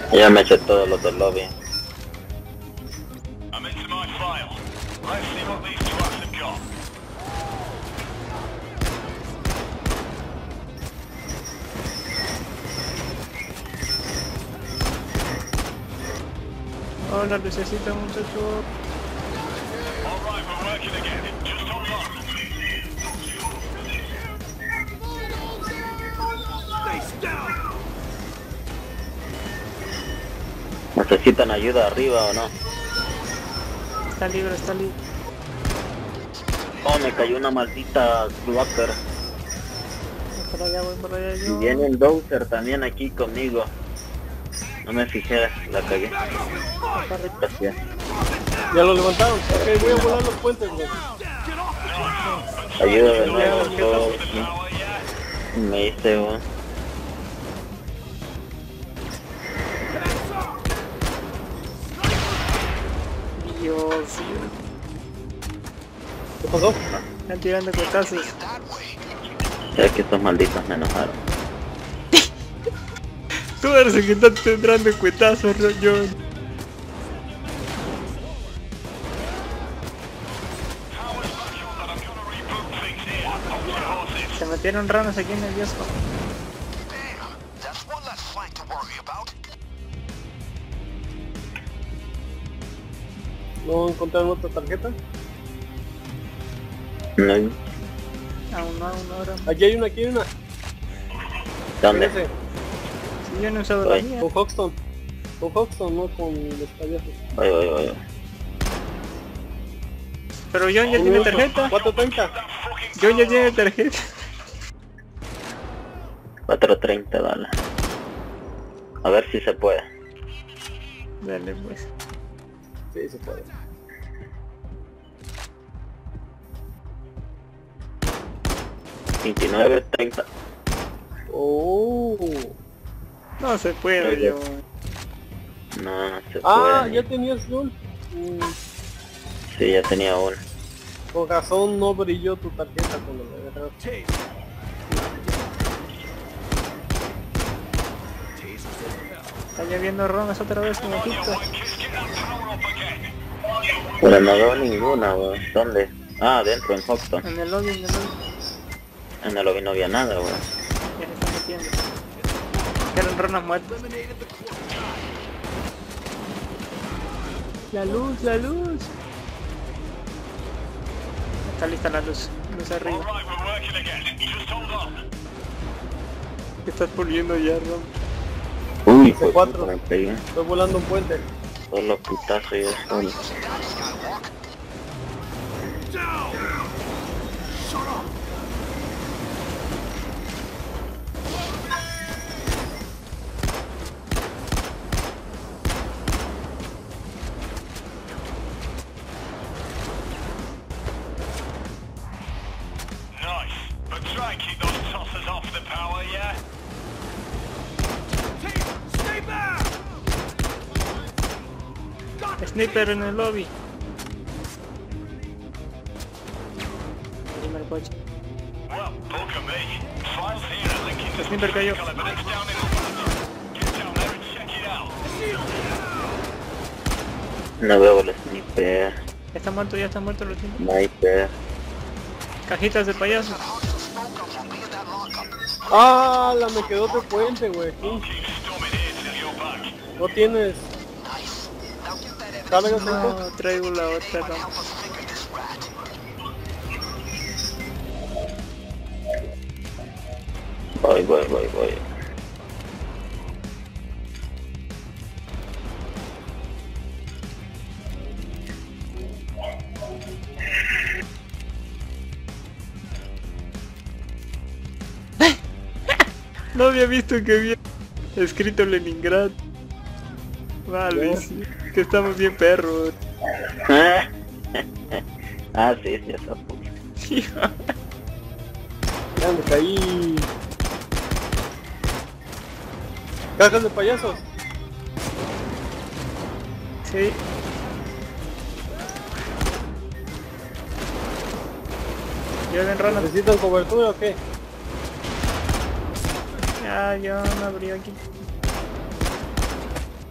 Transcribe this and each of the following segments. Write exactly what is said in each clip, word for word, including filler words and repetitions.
Ya me eché todos los del lobby. Hola, lucecita, muchacho. ¿Necesitan ayuda arriba o no? Está libre, está libre. Oh, me cayó una maldita Walker. Voy para allá, voy para allá Y yo. viene el Dozer también aquí conmigo. No me fijé, la cagué. Gracias. Ya lo levantaron. Ok, voy a volar los puentes, güey. Ayuda de nuevo, todo. Me hice un... Dios. ¿Qué pasó? Están tirando cotazos. Es que estos malditos me enojaron. Tú eres el que está tirando cuetazos, John. Se metieron ranas aquí en el diosco. ¿No encontraron otra tarjeta? No. Aún no, aún no, ahora. Aquí hay una, aquí hay una. ¿Dónde? Fíjense, Si yo no he usado la Voy. mía. con Hoxton. Con Hoxton, no con los payasos. Voy, voy, voy. Pero John ya tiene tarjeta. cuatro treinta. John ya tiene tarjeta. cuatro treinta, dale. A ver si se puede. Dale pues. Sí, se puede. veintinueve treinta. Oh. No se puede, Oye. John. No, no se Ah, puede. ya tenías John. Mm, Sí, ya tenía uno. con razón no brilló tu tarjeta cuando la agarraste. Está lloviendo ronas otra vez como Egipto. Pero no veo ninguna, weón. ¿Dónde? Ah, adentro, en Hoxton. En el lobby, en el lobby. En el lobby no había nada, weón. Ya se está metiendo. Eran ranas muertas. La luz, la luz. Está lista la luz. Luz arriba. ¿Qué estás poniendo ya, Rom? Uy, C pues cuatro. me pegué. Estoy volando un puente. Todos los putazos y eso. Sniper en el lobby. Primer coche. El sniper cayó. No veo el sniper. Ya está muerto, ya está muerto los snipers. Sniper. Cajitas de payaso. Ah, la me quedó de puente, güey. Sí. No tienes. ¿Sabes qué? No, traigo la otra rama. Voy, voy, voy, voy. No había visto que había escrito Leningrad. Vale, No. sí, que estamos bien perros. Ah, sí, sí, eso. Ya me caí. Cajas de payasos. Sí. ¿Lleven ranas? ¿Necesitan cobertura o qué? Ya, ya me abrió aquí.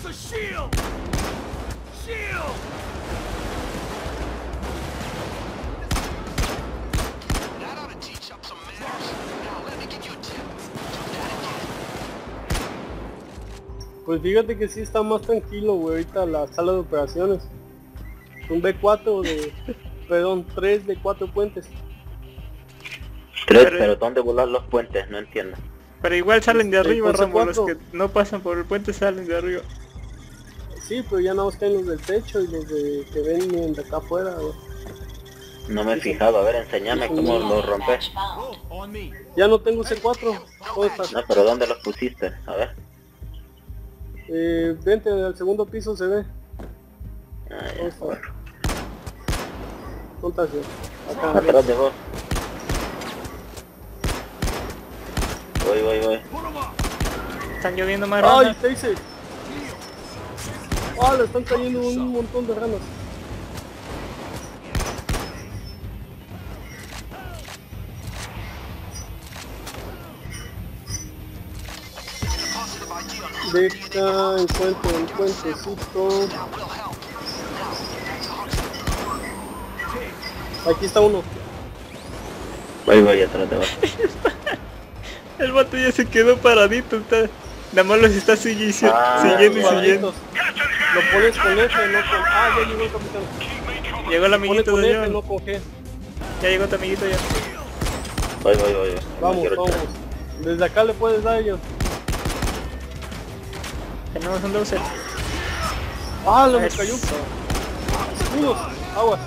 Pues fíjate que sí está más tranquilo, güey, ahorita la sala de operaciones. Un B cuatro de... perdón, tres de cuatro puentes. Tres, Pero- pero ¿dónde volar los puentes? No entiendo. Pero igual salen de Este, arriba, cosa Rambo, los cuatro. que no pasan por el puente salen de arriba. Sí, pero ya no caen los del techo y los de que ven de acá afuera, güey. No me he fijado, a ver, enséñame cómo lo rompes. Ya no tengo C cuatro. ¿Dónde estás? No, pero ¿dónde los pusiste? A ver. Eh, vente, al segundo piso se ve. Ah, ¿Dónde ya, está? bueno. ¿Dónde estás? yo? Acá. Atrás de vos. Voy, voy, voy. Están lloviendo más ¡Ay, ranas. Taser! ¡Ah, le están cayendo un montón de ranas! Deja, encuentro el puentecito. Aquí está uno. Voy, voy, atrás de vos. El vato ya se quedó paradito, está... Nada más los está sigui- si- Ah, siguiendo y Cuadritos. siguiendo. Lo pones con F, no con... Ah, ya llegó el capitán. Llegó el Pone amiguito con de F, John. no con G. Ya llegó tu amiguito ya. Voy, voy, voy. voy. Vamos, No quiero vamos. echar. Desde acá le puedes dar ellos. Tenemos un doce. Ah, le me Eso. cayó. Escudos, aguas.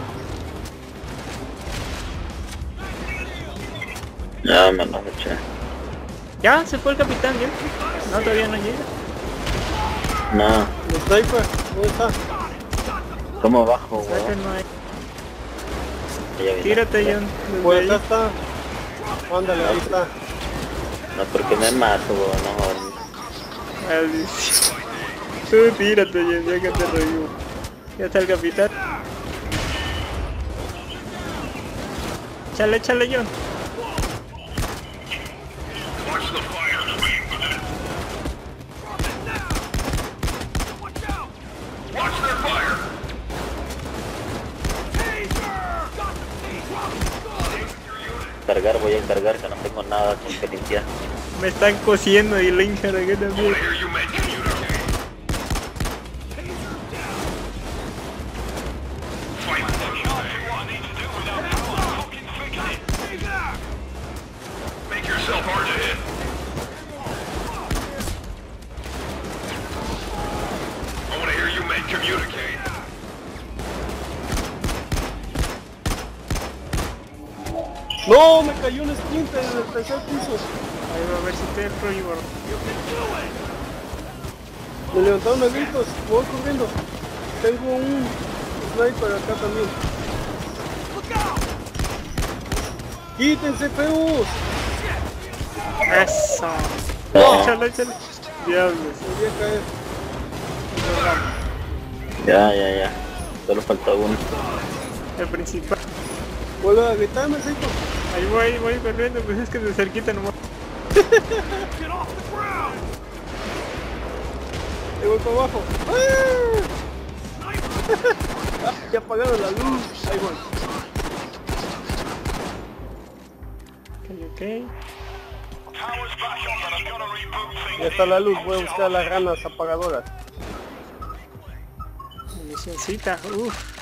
Ya me lo eché. Ya, se fue el capitán, ¿ya? No, todavía no llega. No. El sniper, ¿dónde está? ¿Cómo bajo, Saca, weón? no hay. Ya viene. Tírate, John. Pues desde acá ahí. está. Ándale, ahí está. No, porque me mato, weón. No, Ah, sí. Tú tírate, John, ya que te revivo. Ya está el capitán. Échale, échale, John. cargar, voy a cargar, que no tengo nada con que limpiar. Me están cosiendo y le encargué también. No, me cayó un splinter en el tercer piso. Ahí va a ver si te entro y borro. Me levantaron a gritos, voy corriendo. Tengo un sniper acá también. ¡Quítense, feos! Eso. No. Échale, échale. Diablos. Me voy a caer. Ya, ya, ya. Solo falta uno. El principal. Vuelve a gritarme, Seiko. Ahí voy, ahí voy corriendo, pues es que de cerquita nomás. Ahí voy para abajo. ¡Ah! Ya apagaron la luz. Ahí voy. Ok, ok. Ya está la luz, voy a buscar las ranas apagadoras. Municioncita, uff.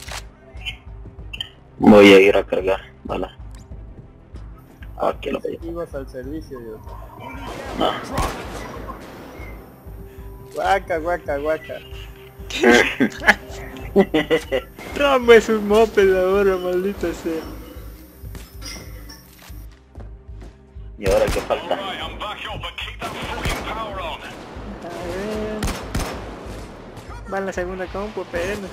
Voy a ir a cargar, vale. Ah, aquí lo Pensé veo. que ibas al servicio, Dios. No. Guaca, guaca, guaca. Rambo es un moped ahora, maldita sea. ¿Y ahora qué falta? A ver. Va en la segunda compu, apenas.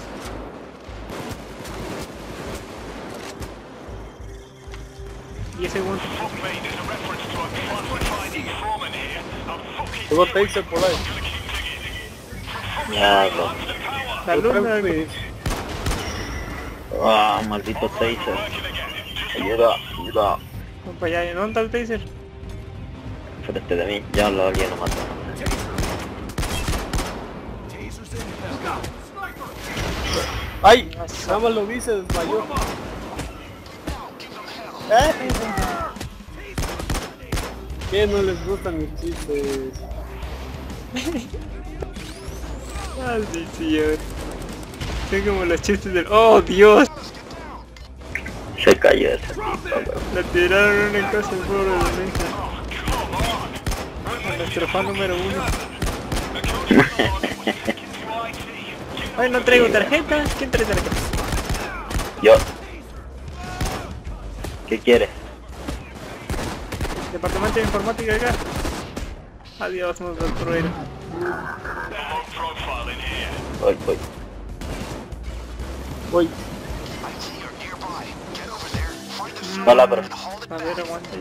diez segundos. Tengo taser por ahí. Ya, no. La luna. Pues, Ah, maldito taser. Ayuda, ayuda. Compa, ya, ¿dónde está el taser? Frente de mí, ya lo alguien lo mató. ¡Ay! Nada más lo vi, se desmayó. ¿Eh? ¿Qué no les gustan mis chistes? Maldición. Son como los chistes del... ¡Oh, Dios! Se cayó ese tipo, weón. Le tiraron una cosa al pobre de Benja. A nuestro fan número uno. Ay, no traigo tarjeta. ¿Quién trae tarjeta? Yo. ¿Qué quieres? Departamento de informática acá. Adiós, nos destruyeron. Voy, voy. Voy. Hola, bro. A ver, aguante.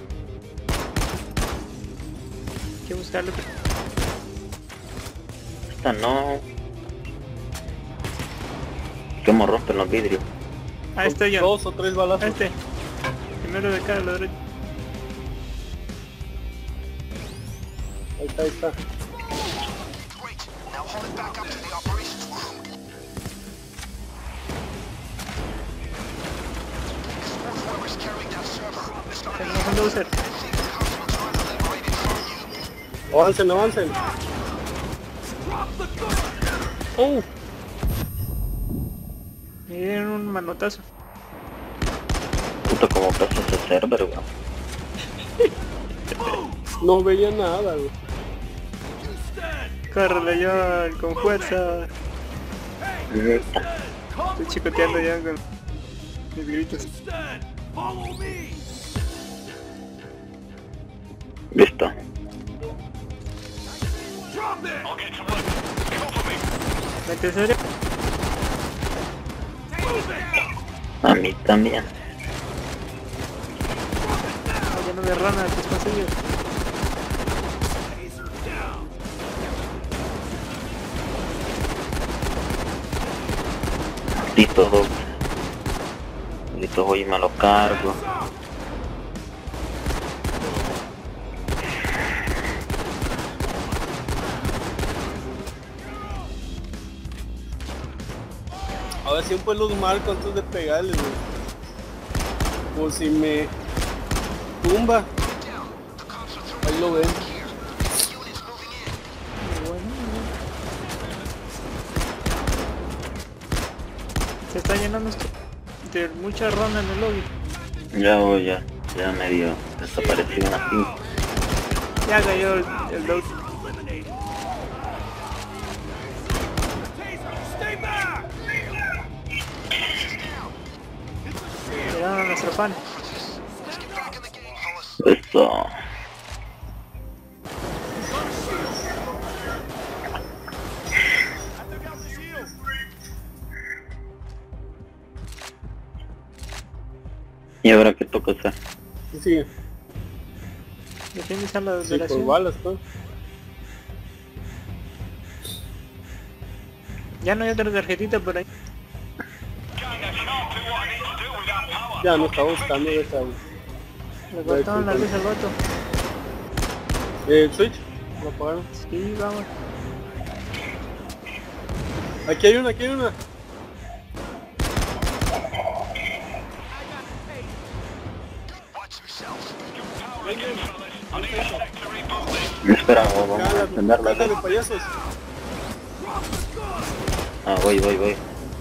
Hay que buscarlo. Esta no. ¿Cómo rompen los vidrios? Ah, estoy yo. Dos o tres balazos. Este. Primero de acá, a la derecha. Ahí está, ahí está. Tenemos un loser. Avancen, avancen. ¡Oh! Me dieron un manotazo. Puta, como pasa ese server, weón. No veía nada, güey. Córrele, John, con fuerza. Estoy chicoteando ya con mis gritos. Listo. ¿Mete serio? A mí también. Ah, lleno de ranas, tus pasillos. Listo, dos. Listo, voy y me lo cargo. A ver, siempre los marco antes de pegarles, güey. Por si me tumba. Ahí lo ven. Se está llenando esto de mucha rana en el lobby. Ya voy, ya. Ya medio desapareció una cinco. Ya cayó el, el load. Tiraron a nuestro fan. Eso. ¿Y ahora qué toca hacer? Sí, sí. Defiendes a la Sí, por delegación. balas, pues. Ya no hay otra tarjetita por ahí. Ya no está buscando esa, güey. Le cortaron la luz al vato. Eh, el switch. Lo apagaron. Sí, vamos. Aquí hay una, aquí hay una. Espera, vamos Acá, a la encenderla. caja de payasos. Ah, voy, voy, voy.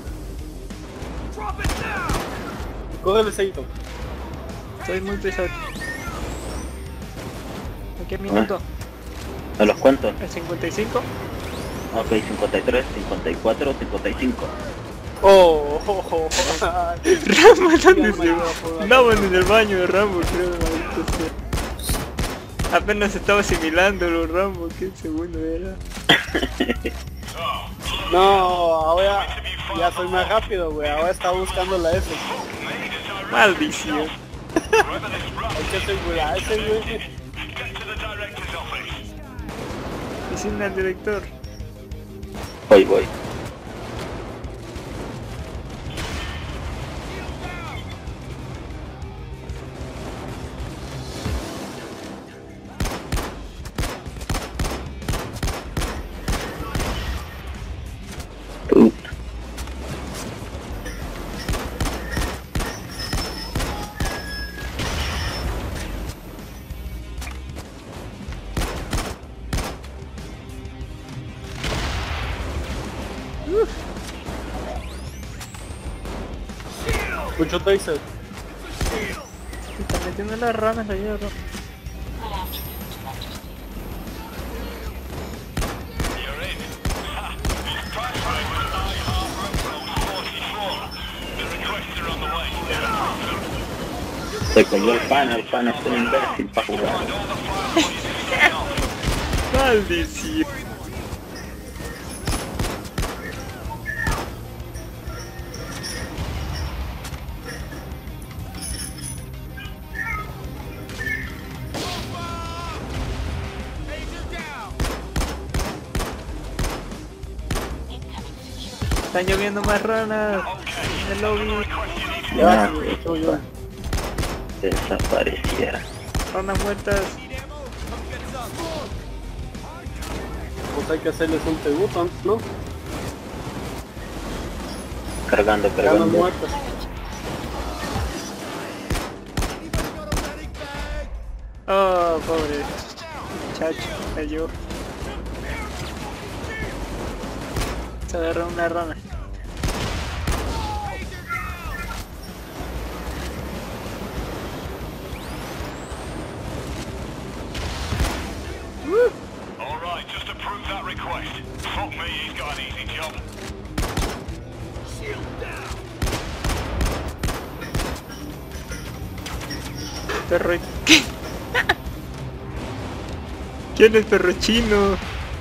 Cógele Seito. Estoy muy pesado. ¿En qué minuto? ¿Me los cuento? ¿El cincuenta y cinco? Ok, cincuenta y tres, cincuenta y cuatro, cincuenta y cinco. Oh, oh, oh, oh. Rambo, ¿dónde Ya, se Mario, por andaban en el baño de Rambo, creo, maldito sea. Apenas estaba asimilando los Rambo, ¿qué segundo era? No, ahora ya soy más rápido, güey. Ahora está buscando la F. Maldición. Hay que asegurarse, güey. Oficina del director. Voy, voy. Mucho taser. Se están metiendo las ranas allá, bro. Se colgó el pan, el pan es un imbécil para jugar. Maldición. Están lloviendo más ranas en el lobby. Ya, Yo, yo. desapareciera. Ranas muertas. Pues hay que hacerles un tributo, ¿no? Cargando, Ganas cargando. muertas. Oh, pobre muchacho, cayó. Se agarró una rana. Alright, just to prove that request. Fuck me, he's got an easy job. Perro. ¿Qué? ¿Quién es perro chino?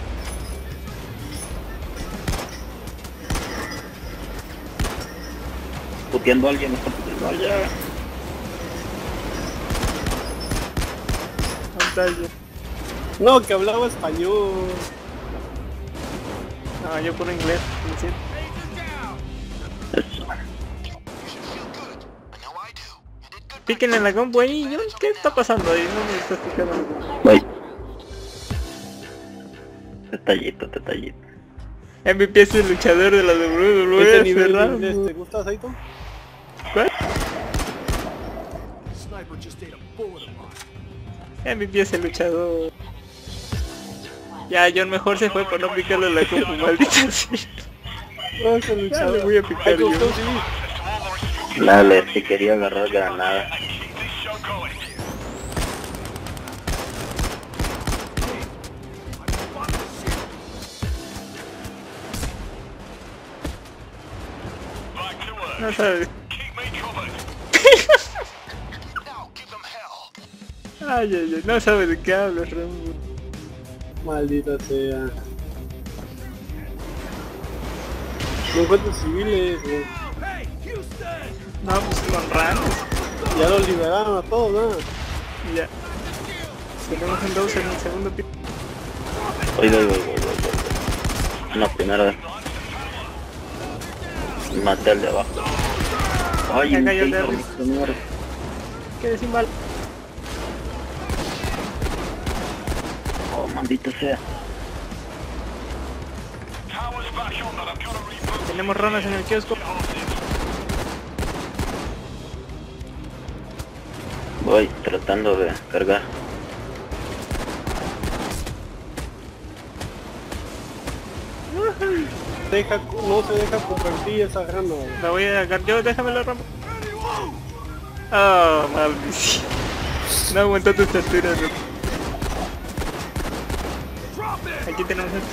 Puteando a alguien, está puteando a alguien. Pantalla. No, que hablaba español. No, yo puro inglés. lo siento. Eso. Piquen en la compu ahí. yo- ¿Qué está pasando ahí? No me está explicando. Voy. Detallito, detallito. M V P es el luchador de la W W Este E. nivel de Ferraro. inglés, ¿te gusta, Saito? ¿Cuál? M V P es el luchador. Ya, John mejor se fue por no picarle a la compu, maldita sea. No, ese Ya luchador. le voy a picar yo. Michael Cosby. Dale, si quería agarrar granada. Keep this show going. Back to work. No sabes. Keep me covered. Now give them hell. Ay, ay, ay. No sabes de qué hablas, Rambo. Maldita sea. No encuentro civiles, güey. No, pues con ranas. Ya los liberaron a todos, ¿no? Y ya. Tenemos un dos en el segundo piso. Voy, voy, voy, voy, voy, voy. No, primero. Maté al de abajo. Ay, Ya un cayó el taser, Derry. mi señor. Quedé sin bala. Oh, maldito sea. Towers back on that I've got to reboot. Tenemos ranas en el kiosco. Voy tratando de cargar. Deja, no se deja convertir esa rana, güey. La voy a agarrar yo, déjame la Rambo. Ah, maldición. No aguantó tu estatura, ¿no? Aquí tenemos esto.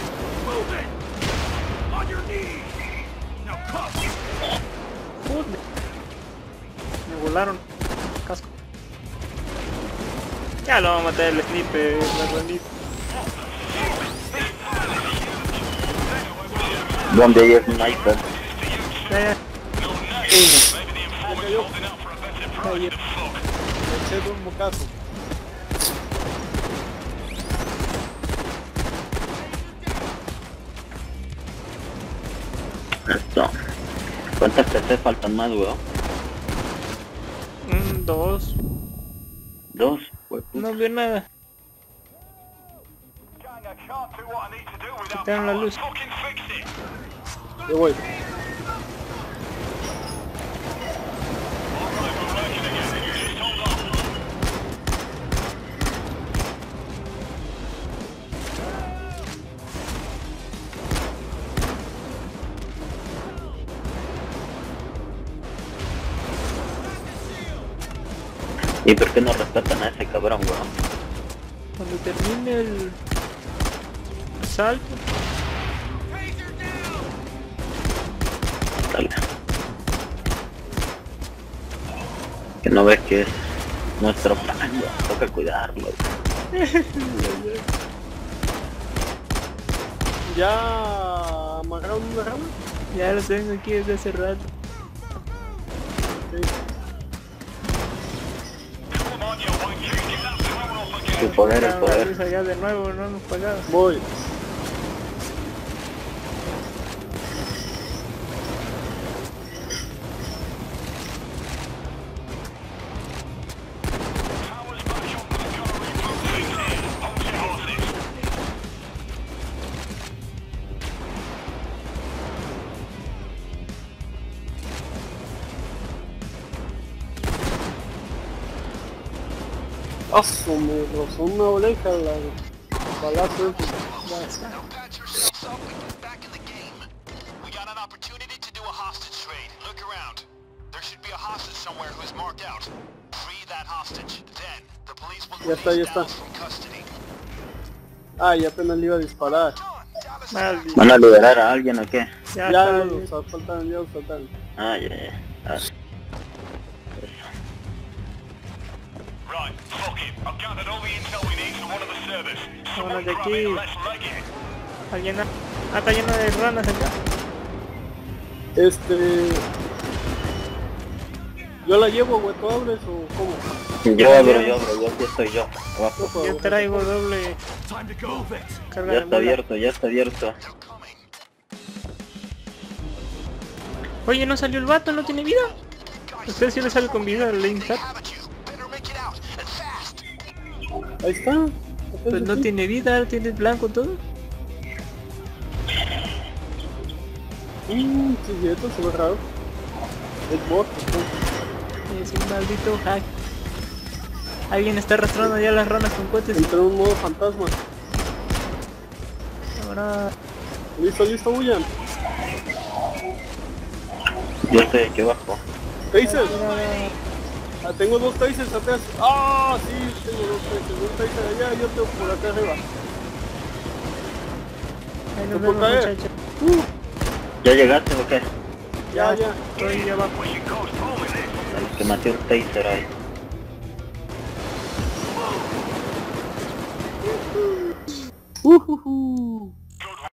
Joder. Me volaron. Casco. Ya lo vamos a matar el sniper, la ranita. ¿Dónde hay sniper? Ya, ya. Maybe the informant's holding out for a better price. The fuck. Le eché un bocazo. Esto. ¿Cuántas P C faltan más, weón? Un, dos. Dos. Pues, No veo nada. Gang, I can't do what I need to do without Quitaron la power. luz. Fucking fix it. Yo voy. ¿Y por qué no respetan a ese cabrón, weón? Cuando termine el asalto. Dale. Que no ves que es nuestro plan, weón. Toca cuidarlo. ¿Ya amarraron una rama? Ya lo tengo aquí desde hace rato. Sí. Come on, you wankers, get that power up again. Tu poder, el La poder. luz allá de nuevo, no nos pagaba. Voy. Power's back up, we've got to rebuild things here. Hold your horses. ¡Ah, su me rozó una oreja la balazo ese! Ya está. Patch yourselves up and get back in the game. We got an opportunity to do a hostage trade. Look around. There should be a hostage somewhere who's marked out. Free that hostage. Then, the police will Ya está, ya release está. Dallas from custody. Ah, ya apenas le iba a disparar. Dallas Maldito. ¿Van a liberar a alguien o qué? Ya, Ya está. los asaltaron, ya los asaltaron. Ah, ya, ya. Ah. Right, fuck it. I've gathered all the intel we need from one of the servers. Vámonos Someone de grab it aquí. and let's leg it. Alguien ha- Ah, está lleno de ranas acá. Este... ¿Yo la llevo, güey? ¿Tú abres o cómo? Yo abro, yo abro, yo aquí estoy yo. Abajo. No puedo, Yo güey. traigo doble Time to go, Vex. carga Ya de está mula. abierto, ya está abierto. They're coming. Oye, no salió el vato, no tiene vida. Usted sí le sale con vida al Link Hat. Have at you. Better make it out, and fast. Ahí está. Pues no tiene vida, tiene blanco todo. Mmm, sí, cierto, se ve raro. Es bot, entonces. Es un maldito hack. Alguien está arrastrando ya las ranas con cohetes. Entró en un modo fantasma. Ahora... Listo, listo, huyan. Yo estoy aquí abajo. Tasers. Ah, tengo dos tasers atrás. Ah, sí, tengo dos tasers. Un taser allá y otro por acá arriba. Ahí ¿Se nos puede vemos, caer? muchachos. Uh, ¿Ya llegaste o qué? ya, ya. Estoy abajo. Que maté un taser ahí. Uh, uh, uh.